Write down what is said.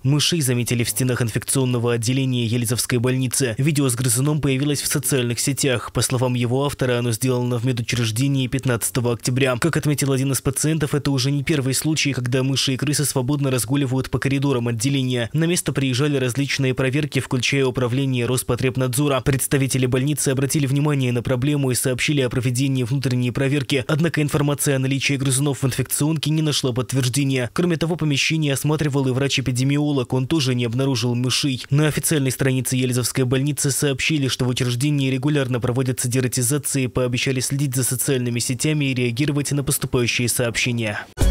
Мышей заметили в стенах инфекционного отделения Елизовской больницы. Видео с грызуном появилось в социальных сетях. По словам его автора, оно сделано в медучреждении 15 октября. Как отметил один из пациентов, это уже не первый случай, когда мыши и крысы свободно разгуливают по коридорам отделения. На место приезжали различные проверки, включая управление Роспотребнадзора. Представители больницы обратили внимание на проблему и сообщили о проведении внутренней проверки. Однако информация о наличии грызунов в инфекционке не нашла подтверждения. Кроме того, помещение осматривал и врач-эпидемиолог. Он тоже не обнаружил мышей. На официальной странице Елизовской больницы сообщили, что в учреждении регулярно проводятся дератизации, пообещали следить за социальными сетями и реагировать на поступающие сообщения.